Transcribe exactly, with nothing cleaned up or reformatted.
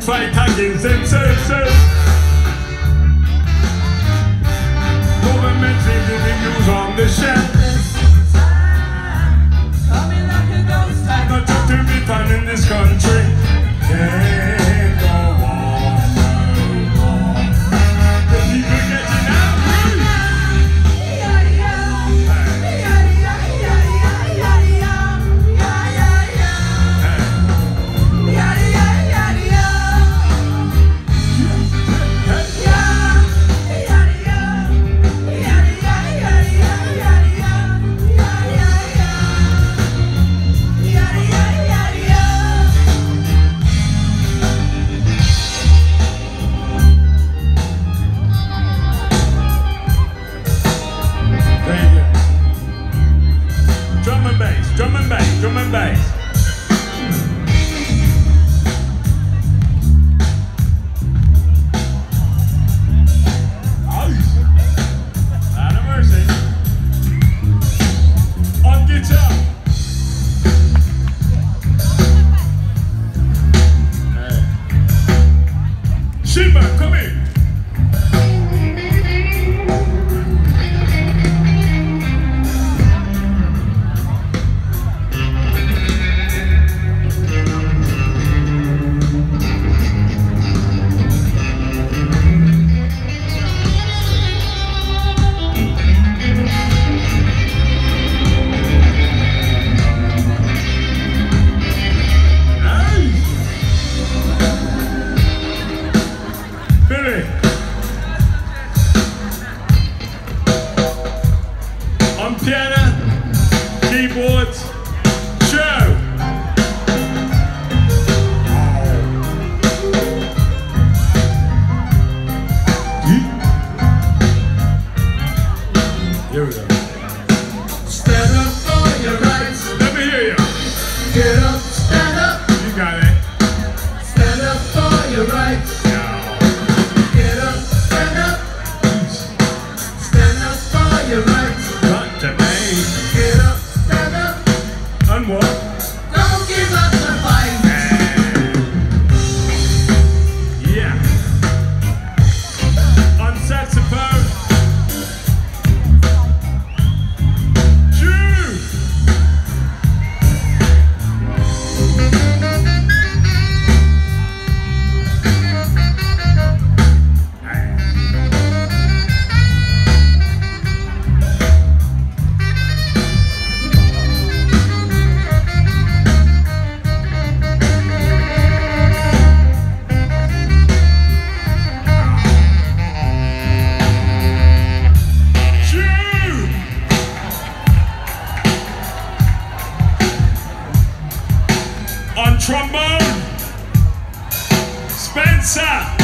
fight against themselves. Government thinking they use on the shelf. Coming like a ghost. Not just to be found in this country. Can't go on, no more. The people getting out. Drum and bass, drum and bass, drum and bass. Nice. Out of mercy. On guitar. Hey. Sheba, come in. On piano, keyboards, Joe. Here we go. Stand up for your rights. Let me hear you. Get up, stand up. You got it. Stand up for your rights. Get up, stand up. Stand up for your rights. Got to be. Get up, stand up. And what? Don't give up the fight. Yeah. On saxophone. Drew. On trombone, Spencer.